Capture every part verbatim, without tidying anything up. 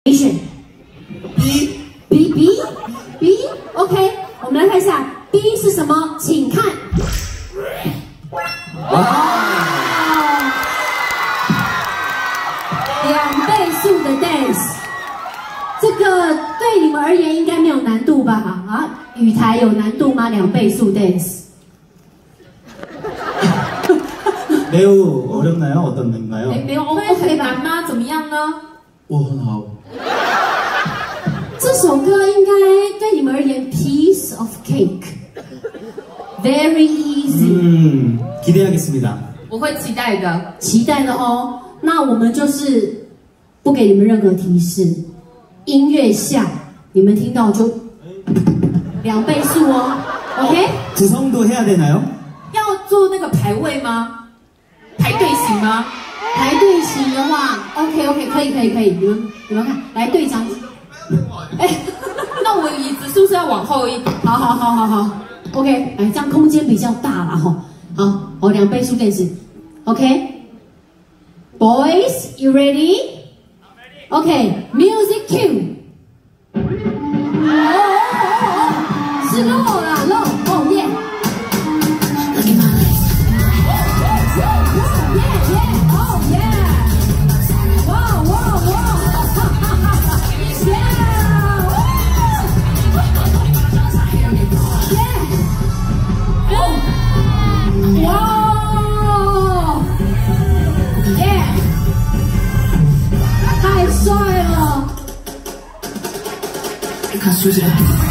B B B B OK， 我们来看一下 B 是什么，请看。哇！两倍速的 dance， 这个对你们而言应该没有难度吧？啊，雨台有难度吗？两倍速 dance。 매우 어렵나요? 어떤가요? 没有 OK 吧？吗？怎么样呢？ 我很好。 这首歌应该对你们而言 piece of cake， very easy。 嗯，기대하겠습니다。 我会期待的，期待的哦。那我们就是不给你们任何提示，音乐下你们听到就两倍速哦。OK？ 구성도 해야 되나요？ 要做那个排位吗？ 排队型吗？排队型的话 ，OK OK， 可以可以可以，你们你们看，来队长，哎，那我椅子是不是要往后一点？好好好好好 ，OK， 哎，这样空间比较大了哈。好，好，两倍速电视 ，OK。Boys, you ready? OK, music cue. 哦哦哦，是 low 啦 low， 哦耶。 太帅了！ 看数字。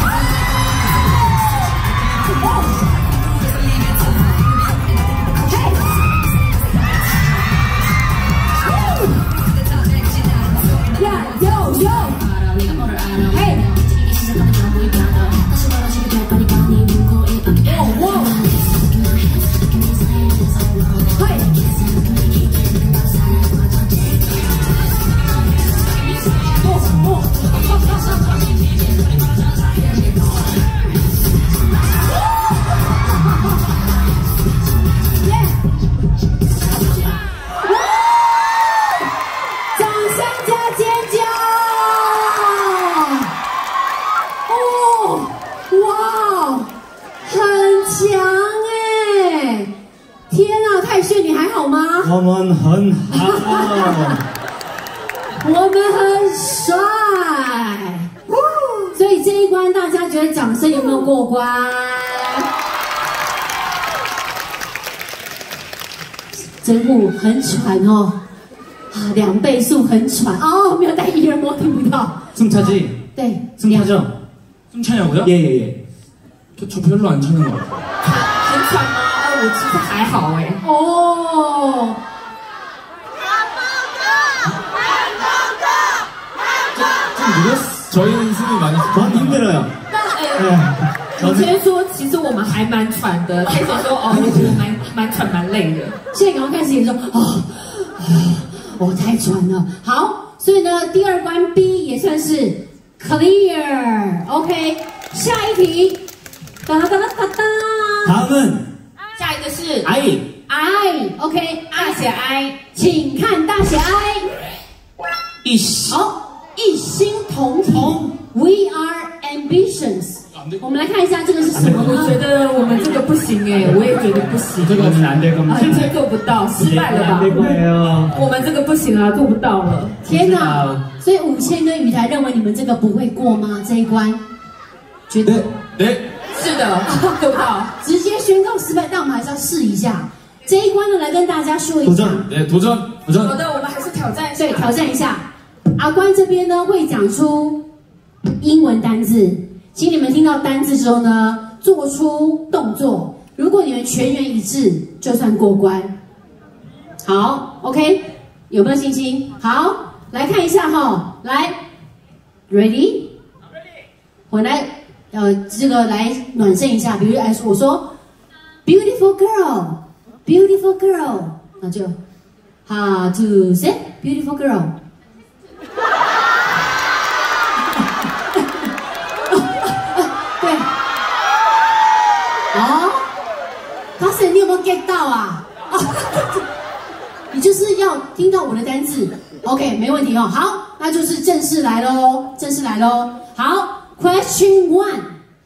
我们很好， 我们很帅，所以这一关大家觉得掌声有没有过关？真不很喘哦，啊，两倍速很喘哦，没有戴耳膜听不到。 숨 차지? 네. 숨 차죠? 숨 차냐고요? 예예예. 저, 저 별로 안 차는 것 같아요. 很喘吗？呃，我其实还好哎。哦。 저희는 숨이 많이 전 힘들어요. 我先说，其实我们还蛮喘的。开始说哦，我觉得蛮蛮喘蛮累的。现在刚刚开始也说哦，我太喘了。好，所以呢，第二关 B 也算是 clear。OK， 下一题，哒哒哒哒哒。 다음은 下一个是 I I。OK， 大写 I， 请看大写 I。 一好，一心同体。We are ambitions。 我们来看一下这个是什么呢？我觉得我们这个不行哎，我也觉得不行。 这个很难的， 完全做不到，失败了吧？我们这个不行啊，做不到了。天哪！所以五千跟雨台认为你们这个不会过吗？这一关？觉得？ 对， 是的，做不到，直接宣告失败。但我们还是要试一下这一关呢，来跟大家说一下。 对，도전，도전。好的，我们还是挑战，对，挑战一下。阿关这边呢会讲出英文单字。 请你们听到单字之后呢，做出动作。如果你们全员一致，就算过关。好 ，OK， 有没有信心？好，来看一下哈，来 ，Ready？ 我来，呃，这个来暖身一下。比如来说，我说 ，Beautiful girl，Beautiful girl， 那就 How to say beautiful girl？ 哦，卡森，你有没有 get 到啊？你就是要听到我的单字 ，OK， 没问题哦。好，那。 那就是正式来喽，正式来喽。好 ，Question one，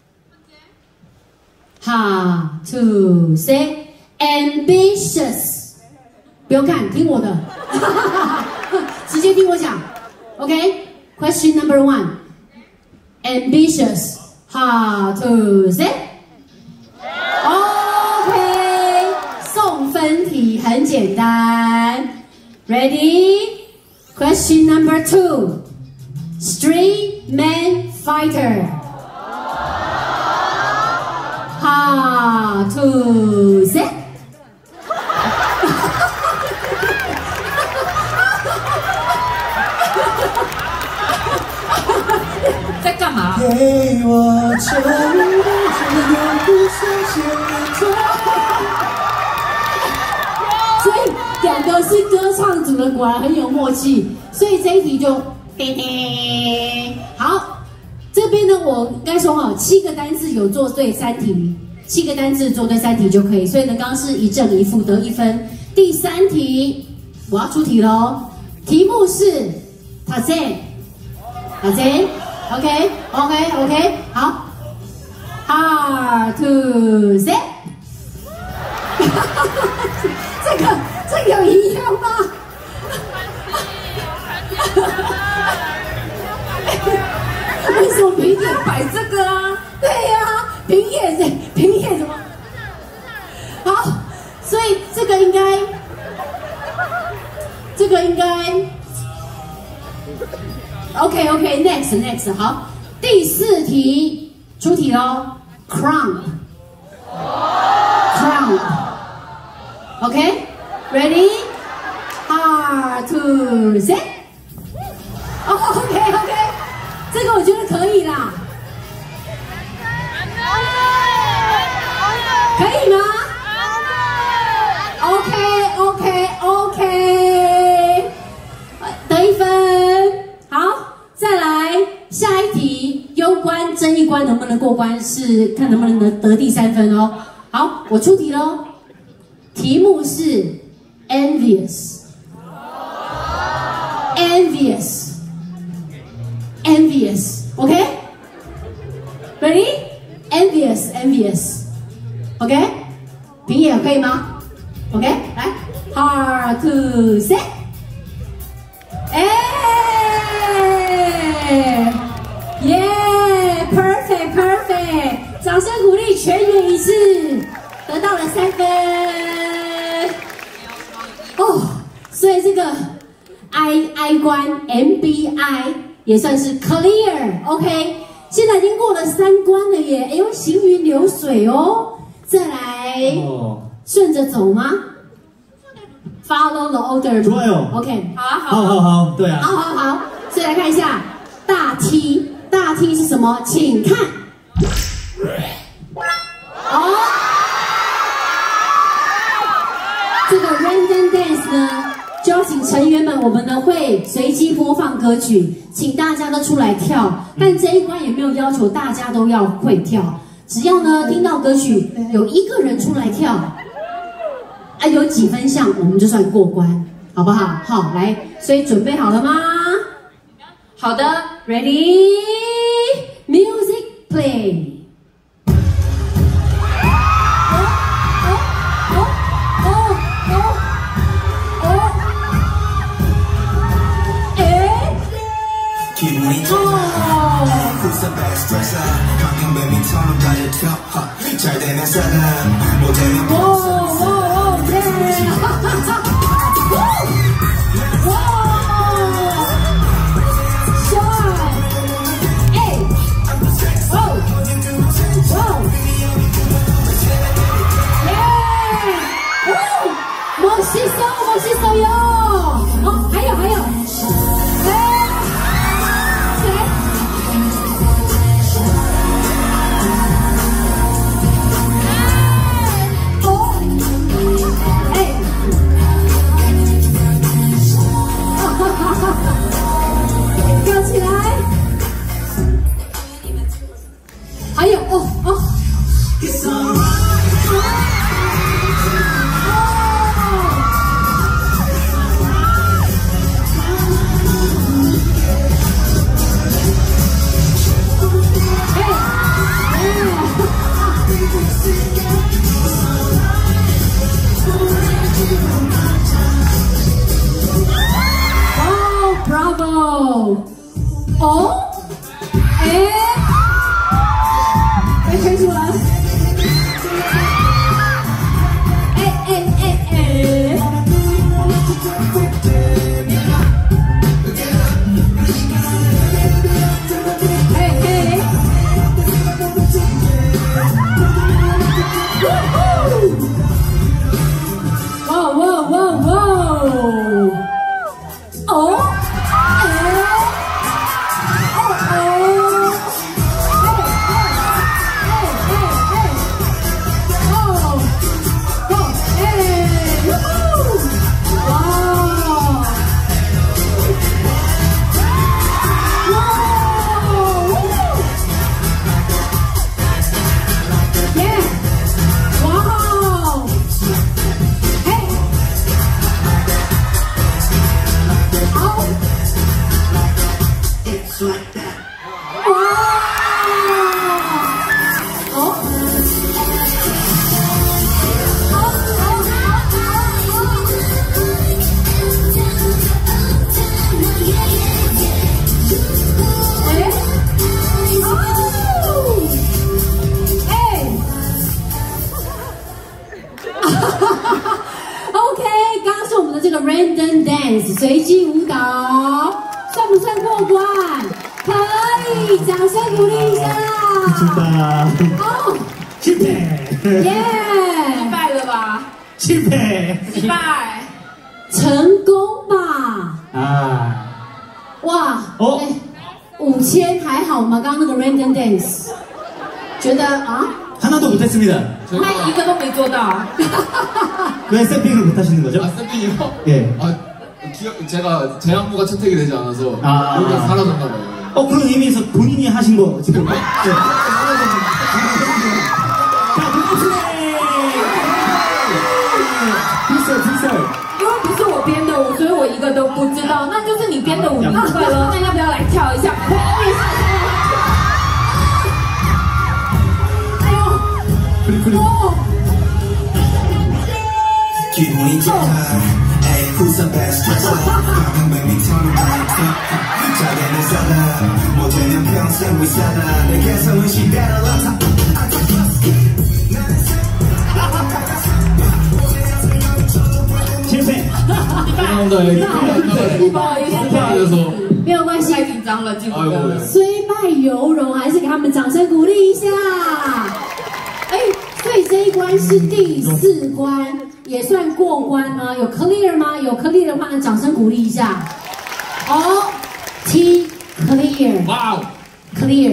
How to say ambitious？ 不用看，听我的，直接听我讲。OK，Question number one，ambitious。How to say？ OK， 送分题很简单。Ready？ Question number two, Street Man Fighter. How to say? 在干嘛？ 给我承诺，只要不相信你。 所以两个是歌唱组的，果然很有默契。所以这一题就叮叮。好，这边呢，我应该说哈，七个单字有做对三题，七个单字做对三题就可以。所以呢，刚刚是一正一负得一分。第三题我要出题喽，题目是塔zen，塔zen。OK OK OK， 好 ，Hard to say， 这个这个有一样吗？为什么平野摆这个啊？对呀、啊，平野这平野怎么？好，所以这个应该，这个应该。OK OK next next 好，第四题出题喽 ，crown crown OK ready hard to say 哦 OK OK 这个我觉得可以啦，可以吗 ？OK OK OK 得一分。好，再来下一题，攸关这一关能不能过关，是看能不能得得第三分哦。好，我出题喽，题目是 envious， envious， envious， OK， ready， envious envious， OK， 平野可以吗 ？OK， 来 ，hard to say， 哎。耶 ，perfect perfect， 掌声鼓励，全员一致，得到了三分。哦，所以这个 I I 关 M B I 也算是 clear，OK， 现在已经过了三关了耶，哎呦，行云流水哦。再来，顺着走吗 ？Follow the order。 좋아요。OK， 好啊，好， 好好好，对啊， 好好好，所以来看一下。大T， 大T是什么？请看。哦，这个 random dance 呢，就要请成员们，我们呢会随机播放歌曲，请大家都出来跳。但这一关也没有要求大家都要会跳，只要呢听到歌曲有一个人出来跳，啊有几分像，我们就算过关，好不好？好，来，所以准备好了吗？好的 ，Ready, music play。哦哦哦哦哦哦！哎！哦！哦哦耶！哇！멋있어 멋있어요. 어, 하요 하요. 네. 네. 어. 에이. 哦，哎，被推出来。哎哎哎哎！嘿嘿！哇哇哇哇！哦！OK， 刚刚是我们的这个 random dance 随机舞蹈，算不算过关？可以，掌声鼓励一下。 真的。 哦， 失败。 耶！ 失败了吧？ 失败。 失败。 成功吧？ 啊。 哇！ 哦， 五千还好吗？刚刚那个 random dance， 觉得啊？ 하나도 못했습니다. 他一个都没做到。 왜 샘핑을 못하시는 거죠? 아, 샘핑이요? 예. 아, 기억, 제가 제 안무가 채택이 되지 않아서 아. 여기가 사라졌나 봐요. 어, 그런 의미에서 본인이 하신 거 지금. 네. 자, 박수네! 빗살, 빗살. 因为不是我编的，我所以我一个都不知道，那就是你编的舞明白了。那要不要来跳一下？哎呦！ 오! 기분이 좋다 에이 구선 베스트에서 방금 baby turn around 자기는 살아 못되면 평생 위사다 내 개성은 시대를 나타 실패. 죄송합니다. 不好意思， 그래서 没有关系， 太紧张了，记不得了。 虽败犹荣，还是给他们掌声鼓励一下。哎，所以这一关是第四关，也算过关吗？有 clear 吗？有 clear 的话呢，掌声鼓励一下。哦 ，T clear， 와우. clear。